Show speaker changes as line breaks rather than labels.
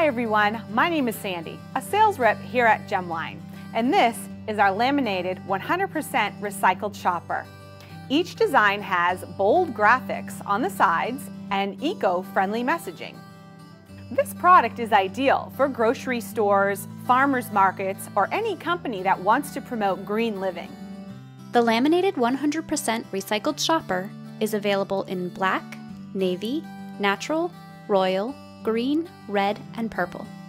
Hi everyone, my name is Sandy, a sales rep here at Gemline, and this is our laminated 100% recycled shopper. Each design has bold graphics on the sides and eco-friendly messaging. This product is ideal for grocery stores, farmers markets, or any company that wants to promote green living.
The laminated 100% recycled shopper is available in black, navy, natural, royal, green, red, and purple.